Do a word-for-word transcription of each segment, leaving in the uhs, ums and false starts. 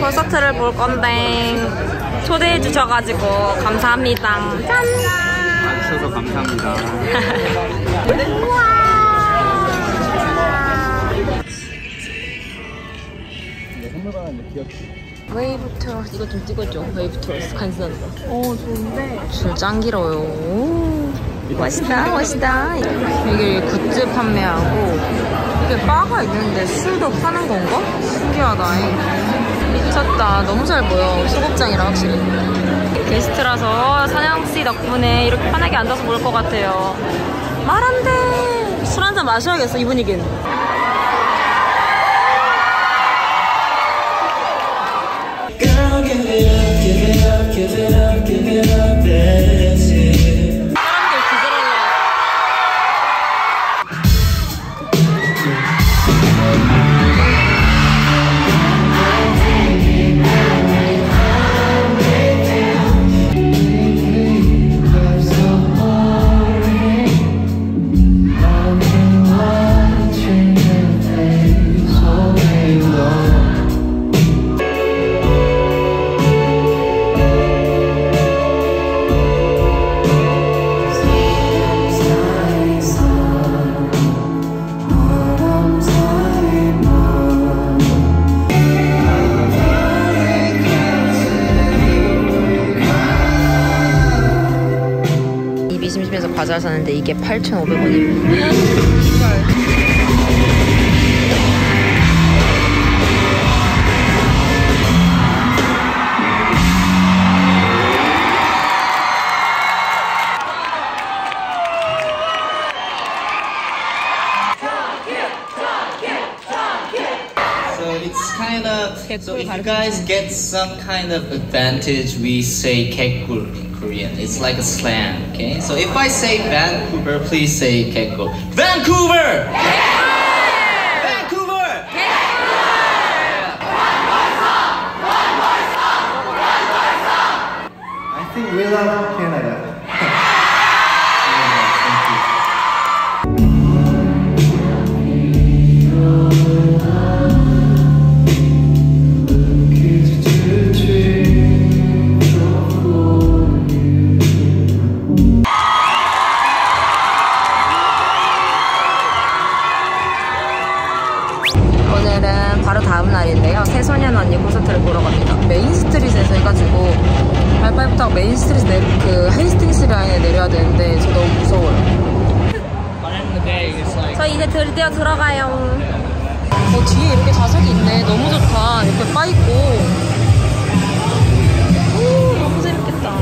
콘서트를 볼 건데 초대해 주셔가지고 감사합니다. 짠! 와주셔서 감사합니다. 웨이브 트러스 이거 좀 찍어줘. 웨이브 트러스 간지난다. 어 좋은데. 줄 짱 길어요. 오, 멋있다 멋있다. 이게 굿즈 판매하고 이게 바가 있는데 술도 파는 건가? 신기하다. 미쳤다. 너무 잘 보여. 소극장이라 확실히. 게스트라서 사냥씨 덕분에 이렇게 편하게 앉아서 볼 것 같아요. 말 안 돼. 술 한잔 마셔야겠어 이 분위기는. 심심해서 과자를 샀는데 이게 팔천오백 원이에요. So it's kind of, so if you guys get some kind of advantage, we say 개꿀 in Korean. It's like a slang, okay? So if I say Vancouver, please say 개꿀. Vancouver! Vancouver! I think we love Canada. 바로 다음 날인데요. 새소년 언니 콘서트를 보러 갑니다. 메인 스트릿에서 해가지고 발발부터 메인 스트릿 내, 그 헤이스팅스 라인에 내려야 되는데 저 너무 무서워요. 저 이제 드디어 들어가요. 어, 뒤에 이렇게 좌석이 있네. 너무 좋다. 이렇게 빠있고. 오, 너무 재밌겠다.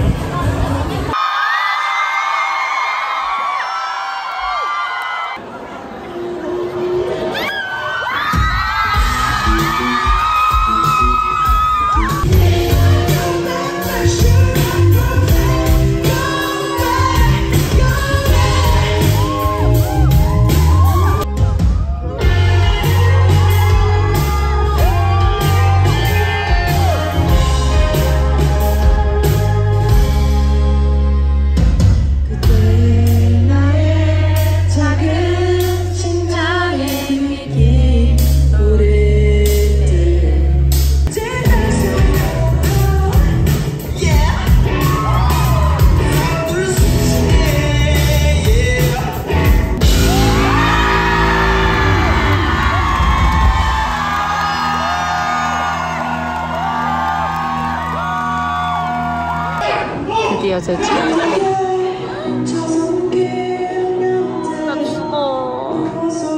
드디어 제 차. 나 죽어.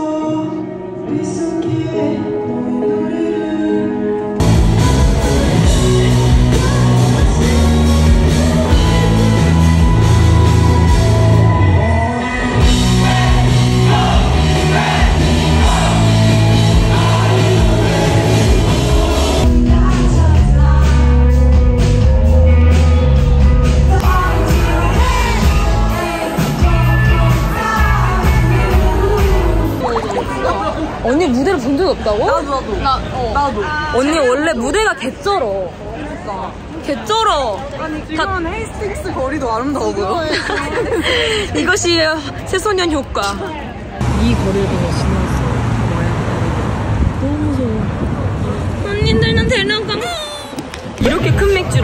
언니 무대를 본 적이 없다고? 나도 나도 나, 어. 나도 언니 원래 무대가 개쩔어. 그러니까 개쩔어. 아니 지금 헤이스팅스 거리도 아름다우고요. 이것이 새소년 효과. 이 거리를 그냥 지나왔어. 너무 무서워. 언니들은 데려가.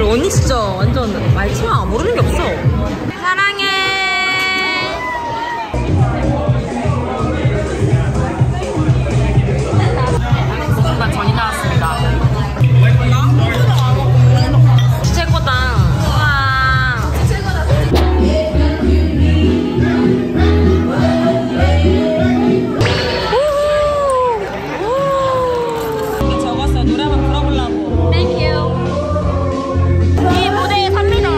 언니 진짜 완전 말치마 모르는 게 없어. 사랑해. 순간 전이 나왔습니다. 최고다. 우와. 적었어. 노래 한번 불러보려고. Thank you. 이 무대에 삽니다.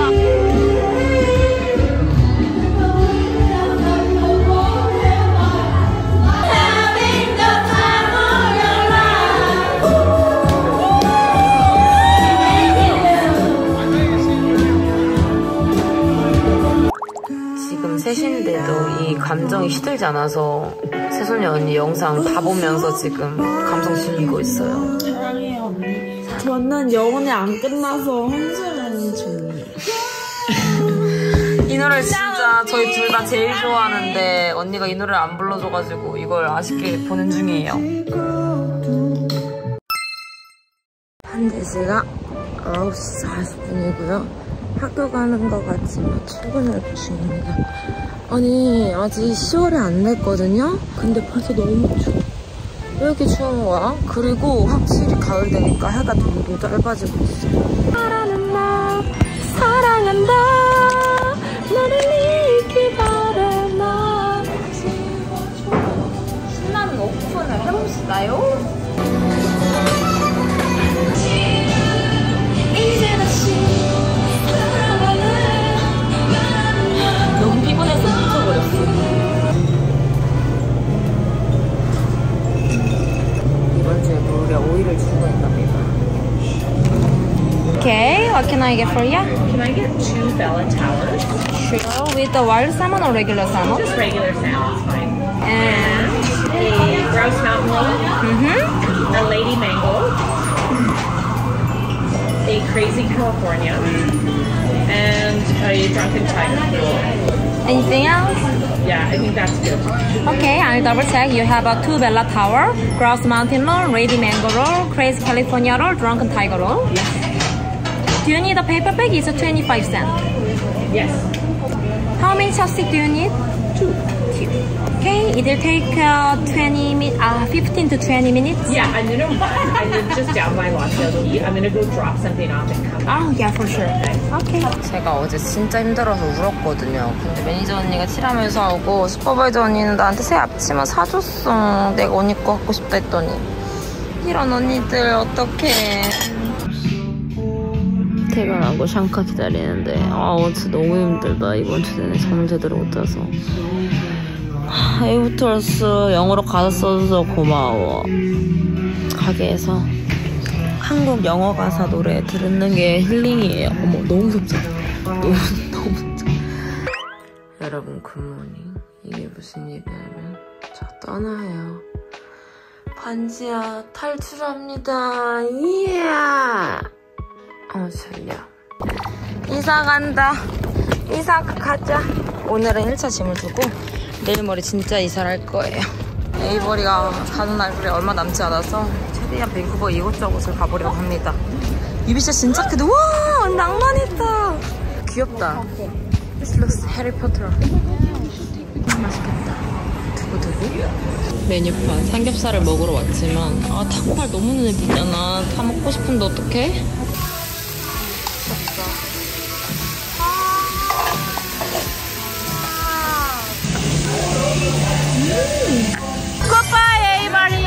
지금 셋인데도 이 감정이 시들지 않아서 새소녀 언니 영상 다 보면서 지금 감성 실리고 있어요. 사랑해요 언니. 저는 영혼이 안 끝나서 혼자라는 중이에요. 이 노래 진짜 저희 둘 다 제일 좋아하는데 언니가 이 노래를 안 불러줘가지고 이걸 아쉽게 보는 중이에요. 현재 시각 아홉 시 사십 분이고요. 학교 가는 것 같지만 출근할 중입니다. 아니 아직 시월이 안 됐거든요? 근데 벌써 너무 추워. 왜 이렇게 추운 거야? 그리고 확실히 가을 되니까 해가 점점 짧아지고 있어. 사랑은 나 사랑한다 너를 잊기 바래 나 신나는 오픈을 해봅시다요. 이제 다시 너무 피곤해서 미쳐버렸어. 이번 주에 무려 오 일을 주고 있답니다. Okay, what can I get for you? Can I get two Bella Towers? Sure, with the wild salmon or regular salmon? Just regular salmon's fine. And A grouse mountain lily, mm-hmm. a lady mango, a crazy California, and a drunken tiger. Anything else? Yeah, I think that's good. Okay, I'll double check. You have a two Bella Tower, Grouse Mountain Roll, Lady Mango Roll, Crazy California Roll, Drunken Tiger Roll. Yes. Do you need a paper bag? It's a twenty-five cent. Yes. How many chopsticks do you need? Two. Two. Okay, it'll take uh, twenty min uh, fifteen to twenty minutes. Yeah, I'm gonna run. I'm just down by Los Angeles. I'm gonna go drop something off and come back. Oh, yeah, for sure. Okay. 제가 어제 진짜 힘들어서 울었거든요. 근데 매니저 언니가 칠하면서 오고 슈퍼바이저 언니는 나한테 새 앞치마 사줬어. 내가 언니 거 갖고 싶다 했더니. 이런 언니들 어떡해. 퇴근하고 샹카 기다리는데 아 진짜 너무 힘들다. 이번 주 내내 잠을 제대로 못 자서. 에이브톨스 영어로 가사 써줘서 고마워. 가게에서 한국 영어 가사 노래 들은 게 힐링이에요. 어머 너무 무섭죠? 너무 너무 무섭죠? 여러분 굿모닝. 이게 무슨 일이냐면 저 떠나요. 반지야 탈출합니다. 이야. 어 졸려. 이사 간다. 이사 가자. 오늘은 일 차 짐을 두고 내일 모레 진짜 이사를 할 거예요. 에이버리가 가는 날이 얼마 남지 않아서 최대한 밴쿠버 이곳저곳을 가보려고 합니다. 유비씨 진짜 크다. 와 낭만있다. 귀엽다. This looks Harry Potter. 맛있겠다. 두부두부. 메뉴판 삼겹살을 먹으러 왔지만 아 닭발 너무 눈에 띄잖아. 다 먹고 싶은데 어떡해? 굿바이 에이버리.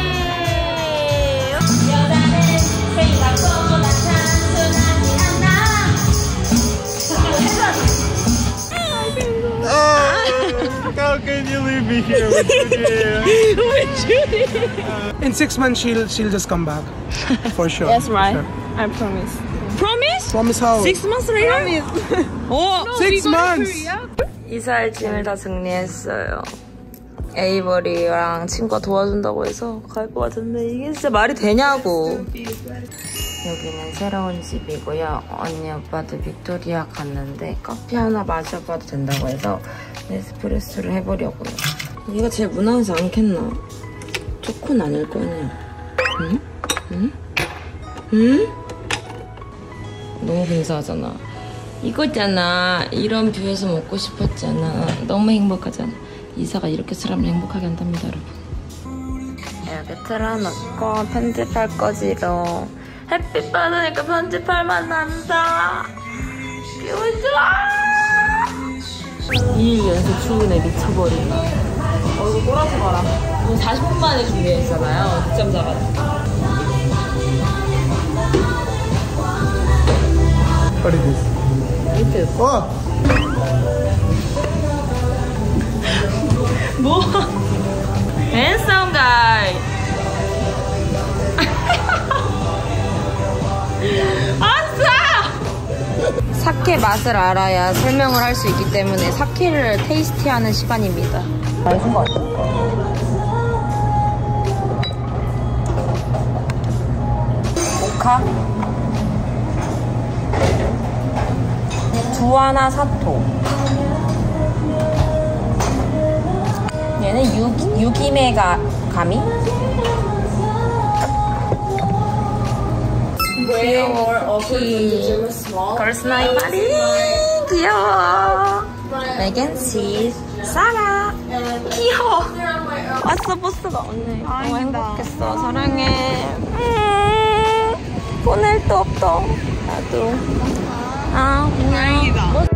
How can you leave me here with Judy? with Judy? In six months, she'll she'll just come back, for sure. Yes, right. Sure. I promise. Promise? Promise how? Six months later? 오, Six months. 이사할 짐을 다 정리했어요. 에이버리랑 친구가 도와준다고 해서 갈 것 같은데 이게 진짜 말이 되냐고. 여기는 새로운 집이고요. 언니 오빠도 빅토리아 갔는데 커피 하나 마셔봐도 된다고 해서 에스프레소를 해보려고요. 얘가 제일 무난하지 않겠나? 초코는 아닐 거 아니야. 응? 응? 응? 너무 근사하잖아. 이거잖아. 이런 뷰에서 먹고 싶었잖아. 너무 행복하잖아. 이사가 이렇게 사람을 행복하게 한답니다, 여러분. 이렇게 틀어놓고 편집할 거지로. 햇빛 받으니까 편집할 맛 난다. 기분 좋아. 이 일 연속 출근에 미쳐버린다. 얼굴 꼬라지 마라. 오늘 사십 분 만에 준비했잖아요. 늦잠 자가지고. What is this? 유튜브. Oh! 뭐? handsome guy. 아싸! 사케 맛을 알아야 설명을 할 수 있기 때문에 사케를 테이스티하는 시간입니다. 맛있는 거 같아. 모카, 주아나 사토. 얘는 유, 유기메가 가미? 귀여워. 걸스 나이 파리 귀여워. 메겐 씨, 사라 귀여워. 왔어 보스가 언니. 너무 행복했어. 사랑해. 음, 보낼 데 없다. 나도. 아, 다행이다.